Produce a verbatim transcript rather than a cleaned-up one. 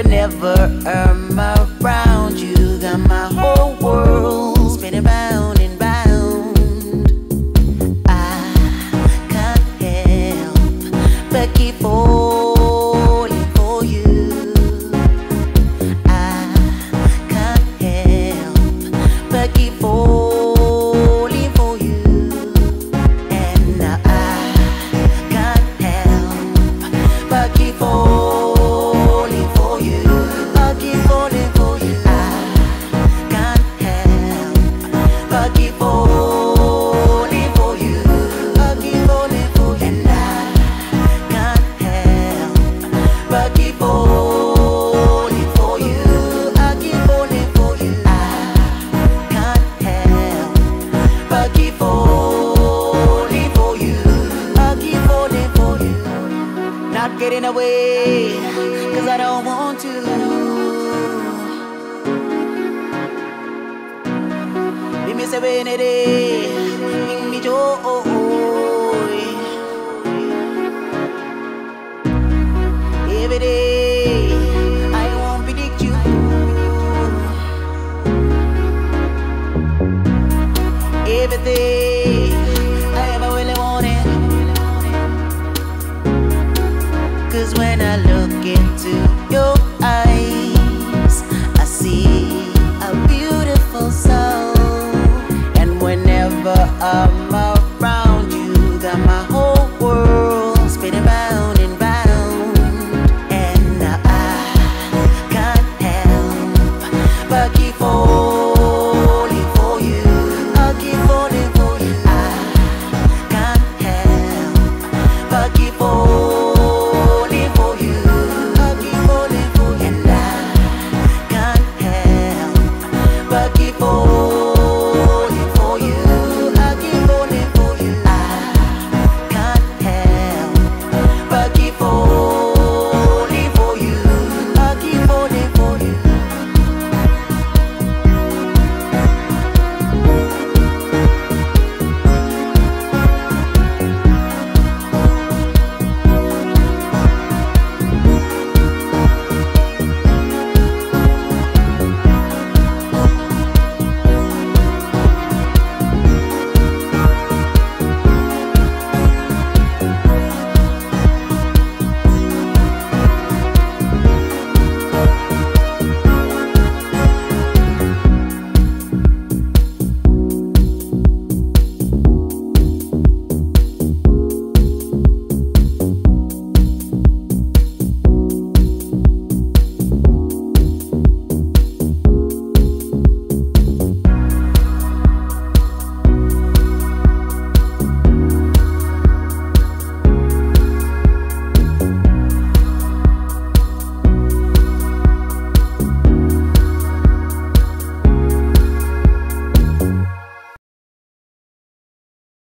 never, never am around you. Got my whole world spinning round and round. I can't help but keep falling for you. I can't help but keep falling for you. And now I can't help but keep falling for you. I keep falling for you. I can't help but keep falling for you. I keep falling for you. And I can't help but keep falling for you. I keep falling for you. I can't help but keep falling for you. I keep falling for you. Not getting away, cause I don't want to. Leave me seven it is.